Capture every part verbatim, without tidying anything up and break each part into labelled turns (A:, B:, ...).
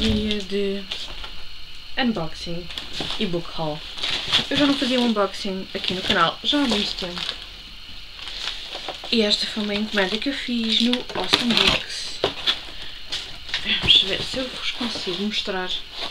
A: dia de unboxing e book haul. Eu já não fazia um unboxing aqui no canal já há muito tempo. E esta foi uma encomenda que eu fiz no Awesome Books. Vamos ver se eu vos consigo mostrar.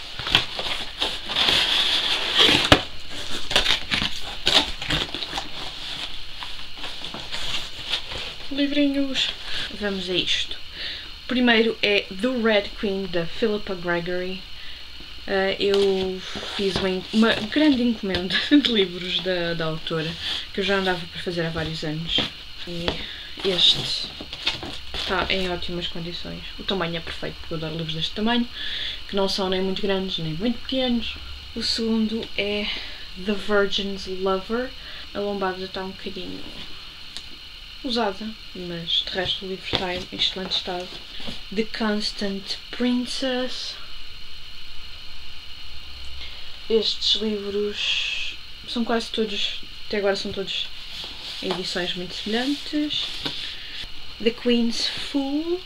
A: Livrinhos. Vamos a isto. O primeiro é The Red Queen, da Philippa Gregory. Uh, eu fiz uma, uma grande encomenda de livros da, da autora, que eu já andava para fazer há vários anos. E este está em ótimas condições. O tamanho é perfeito, porque eu adoro livros deste tamanho, que não são nem muito grandes nem muito pequenos. O segundo é The Virgin's Lover. A lombada está um bocadinho usada, mas de resto o livro está em excelente estado. The Constant Princess. Estes livros são quase todos, até agora são todos em edições muito semelhantes. The Queen's Fool,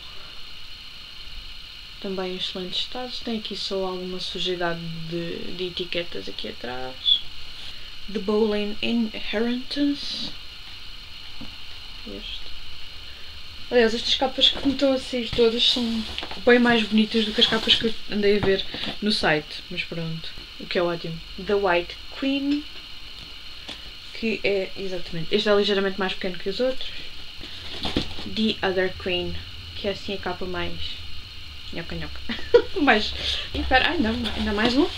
A: também em excelente estado. Tem aqui só alguma sujidade de, de etiquetas aqui atrás. The Boleyn Inheritance. Este. Aliás, estas capas que me estão a sair todas são bem mais bonitas do que as capas que eu andei a ver no site, mas pronto, o que é ótimo. The White Queen, que é exatamente, este é ligeiramente mais pequeno que os outros. The Other Queen, que é assim a capa mais nhoca nhoca. mais, e espera, ai não, ainda mais um.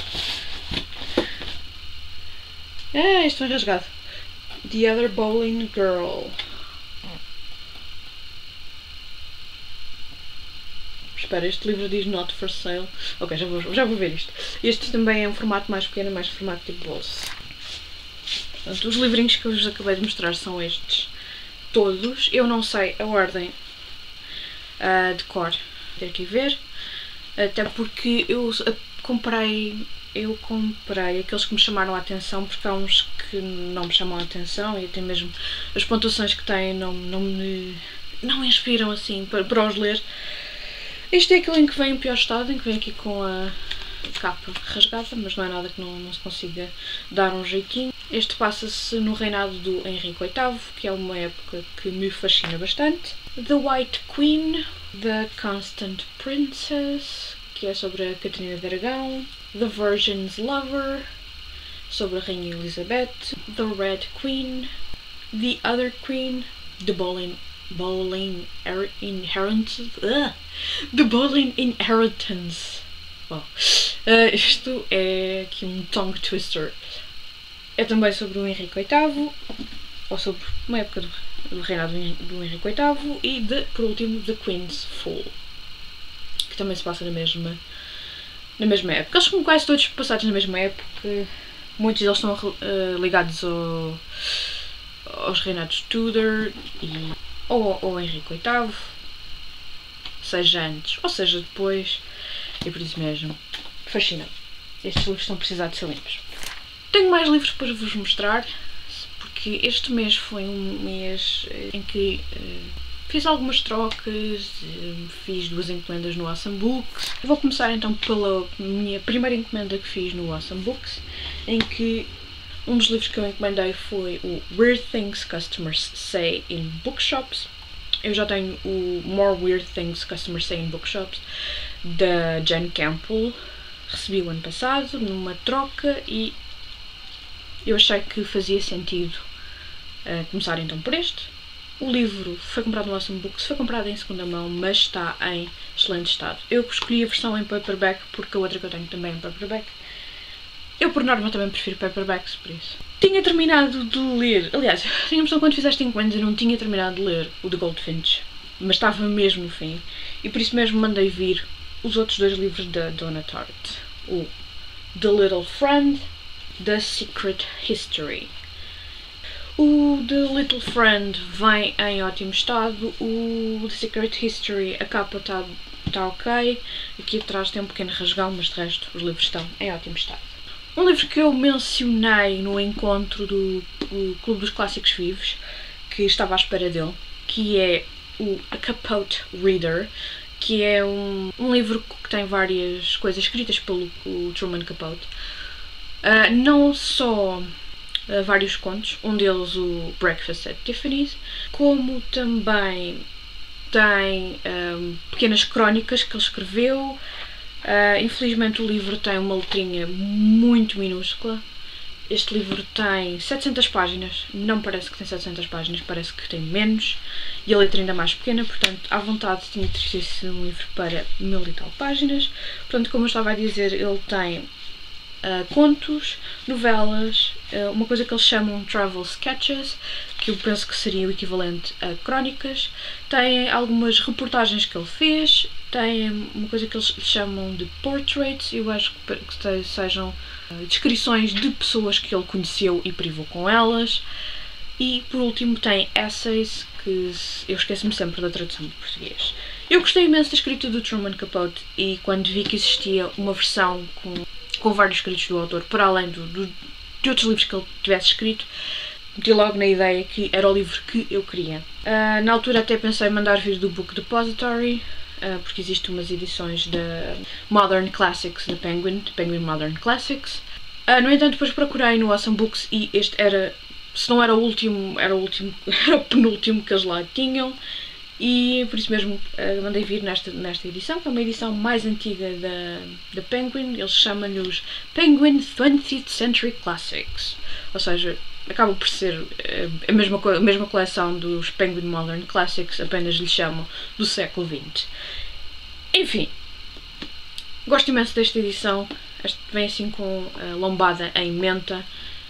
A: Ah, este foi rasgado. The Other Bowling Girl. Espera, este livro diz Not for Sale. Ok, já vou, já vou ver isto. Este também é um formato mais pequeno, mais formato tipo bolso. Portanto, os livrinhos que eu vos acabei de mostrar são estes todos. Eu não sei a ordem uh, de cor. Ter que ver. Até porque eu comprei... Eu comprei aqueles que me chamaram a atenção, porque há uns que não me chamam a atenção e até mesmo as pontuações que têm não, não me não me inspiram assim para, para os ler. Este é aquele em que vem em pior estado, em que vem aqui com a capa rasgada, mas não é nada que não, não se consiga dar um jeitinho. Este passa-se no reinado do Henrique oitavo, que é uma época que me fascina bastante. The White Queen, The Constant Princess, que é sobre a Catarina de Aragão. The Virgin's Lover, sobre a Rainha Elizabeth. The Red Queen, The Other Queen, The Boleyn Boleyn Inheritance. Uh, The Boleyn Inheritance. Wow. Uh, isto é aqui um tongue twister. É também sobre o Henrique oitavo, ou sobre uma época do, do reinado do Henrique oitavo, e de, por último, The Queen's Fool, que também se passa na mesma na mesma época. Eles são quase todos passados na mesma época. Muitos deles estão uh, ligados ao, aos reinados Tudor e, ou ao Henrique oitavo, seja antes ou seja depois, e por isso mesmo fascina. Estes livros estão a precisar de ser limpos. Tenho mais livros para vos mostrar, porque este mês foi um mês em que uh, fiz algumas trocas, fiz duas encomendas no Awesome Books. Vou começar então pela minha primeira encomenda que fiz no Awesome Books, em que um dos livros que eu encomendei foi o Weird Things Customers Say in Bookshops. Eu já tenho o More Weird Things Customers Say in Bookshops, da Jane Campbell. Recebi o ano passado numa troca e eu achei que fazia sentido uh, começar então por este. O livro foi comprado no Awesome Books, foi comprado em segunda mão, mas está em excelente estado. Eu escolhi a versão em paperback porque a outra que eu tenho também é em paperback. Eu, por norma, também prefiro paperbacks, por isso. Tinha terminado de ler, aliás, tinha a impressão que quando fizeste encomendas eu não tinha terminado de ler o The Goldfinch, mas estava mesmo no fim. E por isso mesmo mandei vir os outros dois livros da Donna Tartt. O The Little Friend, The Secret History. O The Little Friend vem em ótimo estado. O The Secret History, a capa está tá ok. Aqui atrás tem um pequeno rasgão, mas de resto os livros estão em ótimo estado. Um livro que eu mencionei no encontro do, do Clube dos Clássicos Vivos, que estava à espera dele, que é o A Capote Reader, que é um, um livro que tem várias coisas escritas pelo o Truman Capote. Uh, não só uh, vários contos, um deles o Breakfast at Tiffany's, como também tem um, pequenas crónicas que ele escreveu. Uh, infelizmente o livro tem uma letrinha muito minúscula. Este livro tem setecentas páginas, não parece que tem setecentas páginas, parece que tem menos, e a letra ainda mais pequena, portanto, à vontade tinha de ter sido um livro para mil e tal páginas. Portanto, como eu estava a dizer, ele tem uh, contos, novelas, uh, uma coisa que eles chamam travel sketches, que eu penso que seria o equivalente a crónicas, tem algumas reportagens que ele fez, tem uma coisa que eles chamam de portraits, eu acho que sejam descrições de pessoas que ele conheceu e privou com elas, e por último tem essays, que eu esqueço-me sempre da tradução de português. Eu gostei imenso da escrita do Truman Capote, e quando vi que existia uma versão com, com vários escritos do autor, para além do, do, de outros livros que ele tivesse escrito, meti logo na ideia que era o livro que eu queria. Uh, na altura até pensei em mandar vir do Book Depository, Uh, porque existem umas edições da Modern Classics da Penguin, de Penguin Modern Classics. Uh, no entanto, depois procurei no Awesome Books e este era, se não era o último, era o último, era o penúltimo que eles lá tinham, e por isso mesmo uh, mandei vir nesta, nesta edição, que é uma edição mais antiga da, da Penguin. Eles chamam-lhe os Penguin twentieth Century Classics, ou seja, acaba por ser a mesma, a mesma coleção dos Penguin Modern Classics, apenas lhe chamam do século vinte. Enfim, gosto imenso desta edição. Este vem assim com a lombada em menta.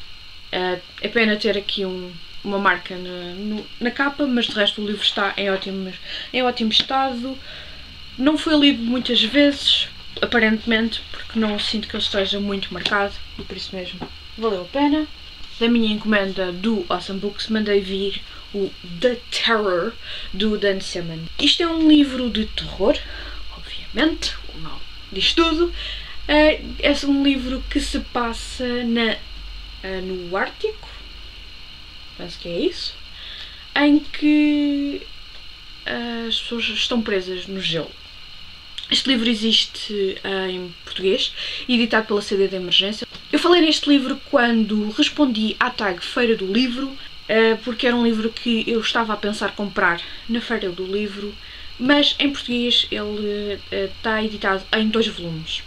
A: É pena ter aqui um, uma marca na, no, na capa, mas de resto o livro está em ótimo, em ótimo estado. Não foi lido muitas vezes, aparentemente, porque não sinto que ele esteja muito marcado, e por isso mesmo valeu a pena. Da minha encomenda do Awesome Books mandei vir o The Terror, do Dan Simmons. Isto é um livro de terror, obviamente, o nome diz tudo. É um livro que se passa na, no Ártico, penso que é isso, em que as pessoas estão presas no gelo. Este livro existe em português, editado pela C D de Emergência. Eu falei neste livro quando respondi à tag Feira do Livro, porque era um livro que eu estava a pensar comprar na Feira do Livro, mas em português ele está editado em dois volumes.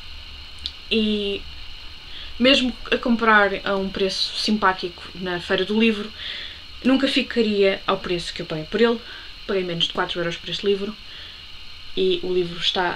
A: E mesmo a comprar a um preço simpático na Feira do Livro, nunca ficaria ao preço que eu paguei por ele. Paguei menos de quatro euros por este livro. E o livro está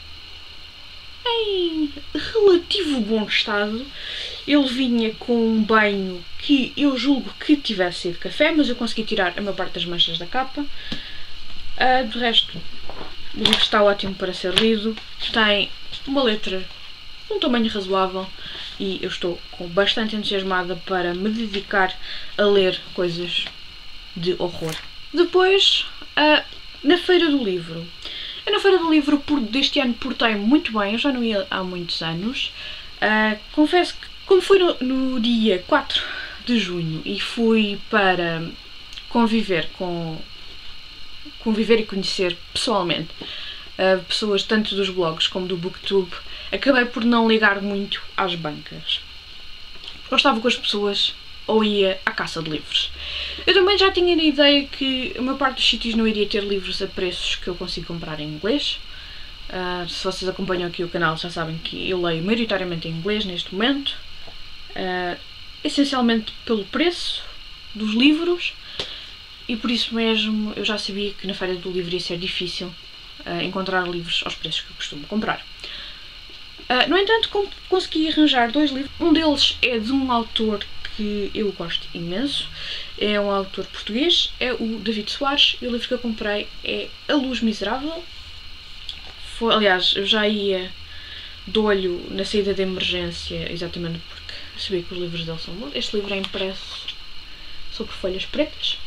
A: em relativo bom estado. Ele vinha com um banho que eu julgo que tivesse sido café, mas eu consegui tirar a maior parte das manchas da capa. Uh, de resto, o livro está ótimo para ser lido. Tem uma letra de um tamanho razoável e eu estou com bastante entusiasmada para me dedicar a ler coisas de horror. Depois, uh, na Feira do Livro. Eu na Feira do Livro por, deste ano portei muito bem, eu já não ia há muitos anos. Uh, confesso que, como fui no, no dia quatro de junho e fui para conviver com conviver e conhecer pessoalmente uh, pessoas tanto dos blogs como do Booktube, acabei por não ligar muito às bancas. Eu estava com as pessoas ou ia à caça de livros. Eu também já tinha a ideia que a maior parte dos sítios não iria ter livros a preços que eu consigo comprar em inglês. Uh, se vocês acompanham aqui o canal já sabem que eu leio maioritariamente em inglês neste momento. Uh, essencialmente pelo preço dos livros, e por isso mesmo eu já sabia que na Feira do Livro ia ser difícil uh, encontrar livros aos preços que eu costumo comprar. Uh, no entanto, consegui arranjar dois livros. Um deles é de um autor que eu gosto imenso, é um autor português, é o David Soares, e o livro que eu comprei é A Luz Miserável. Foi, aliás, eu já ia de olho na saída de emergência, exatamente porque sabia que os livros dele são bons. Este livro é impresso sobre folhas pretas.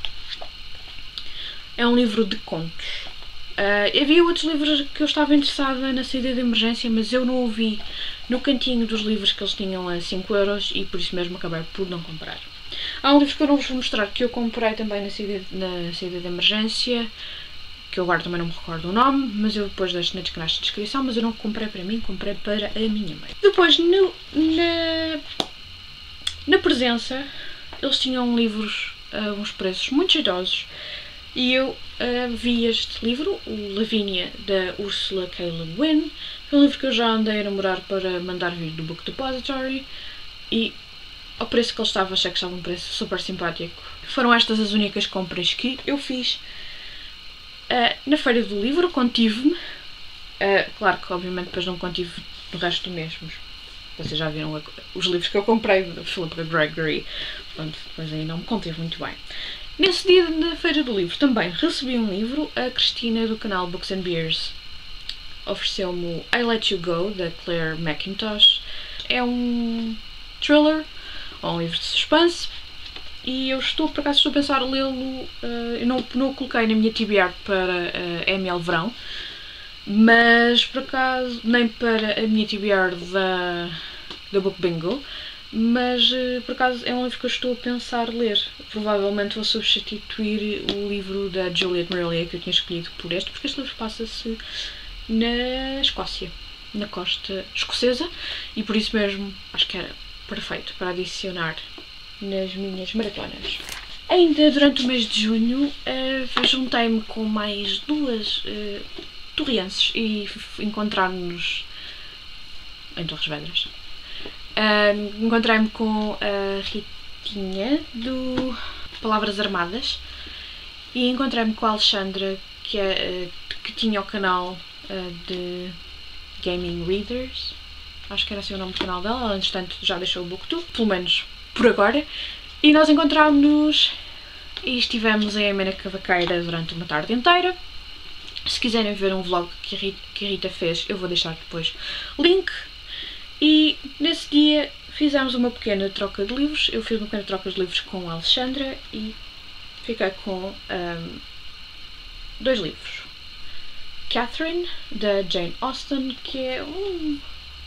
A: É um livro de contos. Uh, havia outros livros que eu estava interessada na saída de emergência, mas eu não o vi no cantinho dos livros que eles tinham a cinco euros e por isso mesmo acabei por não comprar. Há um livro que eu não vos vou mostrar que eu comprei também na saída, na saída de emergência, que eu agora também não me recordo o nome, mas eu depois deixo na caixa de descrição, mas eu não comprei para mim, comprei para a minha mãe. Depois, no, na, na presença, eles tinham livros a uns preços muito jeitosos e eu uh, vi este livro, o Lavínia, da Ursula K. Le Guin. Foi um livro que eu já andei a namorar para mandar vir do Book Depository e ao preço que ele estava, achei que estava um preço super simpático. Foram estas as únicas compras que eu fiz uh, na feira do livro. Contive-me, uh, claro que obviamente depois não contive no resto do mês, mas vocês já viram a, os livros que eu comprei de Philip Gregory, portanto depois aí não me contive muito bem. Nesse dia da feira do livro também recebi um livro. A Cristina do canal Books and Beers ofereceu-me o I Let You Go, da Claire McIntosh. É um thriller, ou um livro de suspense, e eu estou, por acaso, estou a pensar lê-lo. Uh, eu não, não o coloquei na minha T B R para uh, M L Verão, mas por acaso, nem para a minha T B R da, da Book Bingo, mas uh, por acaso é um livro que eu estou a pensar ler. Provavelmente vou substituir o livro da Juliet Marillier que eu tinha escolhido por este, porque este livro passa-se na Escócia, na costa escocesa, e por isso mesmo acho que era perfeito para adicionar nas minhas maratonas. Ainda durante o mês de junho uh, juntei-me com mais duas uh, torrienses e encontrámos-nos em Torres Vedras. Uh, Encontrei-me com a Ritinha do Palavras Armadas e encontrei-me com a Alexandra, que, é, uh, que tinha o canal uh, de Gaming Readers. Acho que era assim o nome do canal dela. Ela, entretanto, já deixou o Booktube, pelo menos por agora. E nós encontrámos-nos e estivemos em Amena Cavaqueira durante uma tarde inteira. Se quiserem ver um vlog que a, Rita, que a Rita fez, eu vou deixar depois link. E nesse dia fizemos uma pequena troca de livros. Eu fiz uma pequena troca de livros com a Alexandra e fiquei com um, dois livros. Catherine, da Jane Austen, que é um,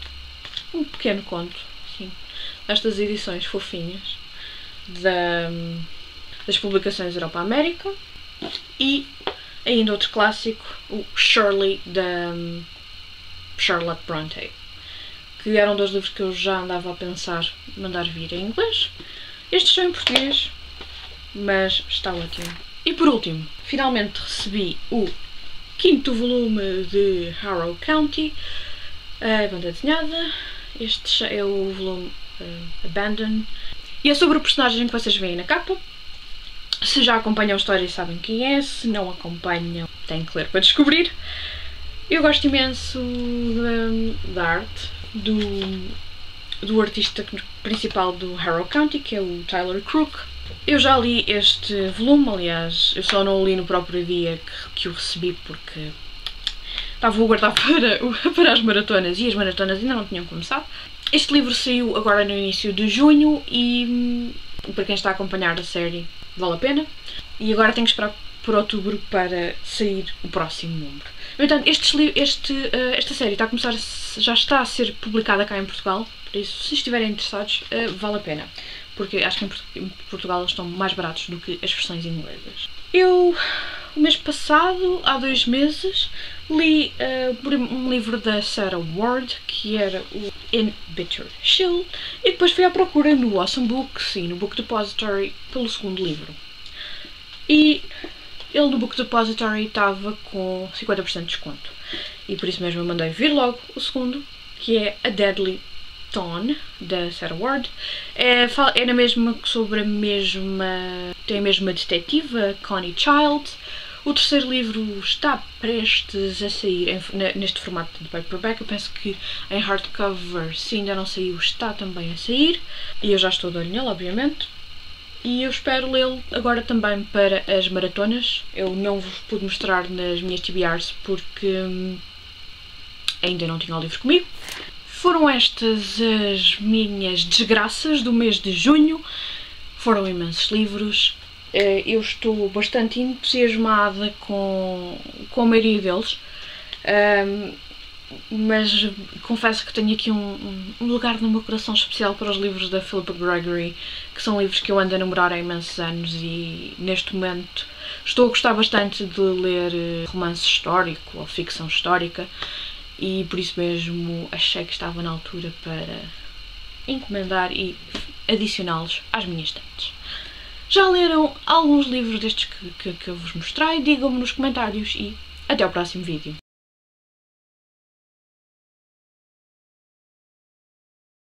A: um pequeno conto, assim, destas edições fofinhas da, das publicações Europa América, e ainda outro clássico, o Shirley, da Charlotte Bronte, que eram dois livros que eu já andava a pensar mandar vir em inglês. Estes são em português, mas está ótimo. E por último, finalmente recebi o quinto volume de Harrow County, a banda desenhada. Este é o volume uh, Abandon. E é sobre o personagem que vocês veem na capa. Se já acompanham a história sabem quem é, se não acompanham têm que ler para descobrir. Eu gosto imenso da, da arte do, do artista principal do Harrow County, que é o Tyler Crook. Eu já li este volume, aliás, eu só não o li no próprio dia que, que o recebi porque estava a guardar para, para as maratonas e as maratonas ainda não tinham começado. Este livro saiu agora no início de junho e, para quem está a acompanhar a série, vale a pena. E agora tenho que esperar por outubro para sair o próximo número. No entanto, este, este, uh, esta série está a começar a, já está a ser publicada cá em Portugal, por isso, se estiverem interessados, uh, vale a pena. Porque acho que em Portugal eles estão mais baratos do que as versões inglesas. Eu, o mês passado, há dois meses, li uh, um livro da Sarah Ward, que era o In Bitter Shield, e depois fui à procura no Awesome Books e no Book Depository pelo segundo livro. E ele no Book Depository estava com cinquenta por cento de desconto. E por isso mesmo eu mandei vir logo o segundo, que é A Deadly Dawn, da Sarah Ward. É, é na mesma, sobre a mesma, tem a mesma detetiva, Connie Child. O terceiro livro está prestes a sair em, neste formato de paperback. Eu penso que em hardcover, se ainda não saiu, está também a sair. E eu já estou de olho nele, obviamente. E eu espero lê-lo agora também para as maratonas. Eu não vos pude mostrar nas minhas T B Rs porque hum, ainda não tinha o livro comigo. Foram estas as minhas desgraças do mês de junho. Foram imensos livros. Eu estou bastante entusiasmada com, com a maioria deles. Um, mas confesso que tenho aqui um, um lugar no meu coração especial para os livros da Philippa Gregory, que são livros que eu ando a namorar há imensos anos e neste momento Estou a gostar bastante de ler romance histórico ou ficção histórica e por isso mesmo achei que estava na altura para encomendar e adicioná-los às minhas estantes. Já leram alguns livros destes que, que, que eu vos mostrei? Digam-me nos comentários e até ao próximo vídeo.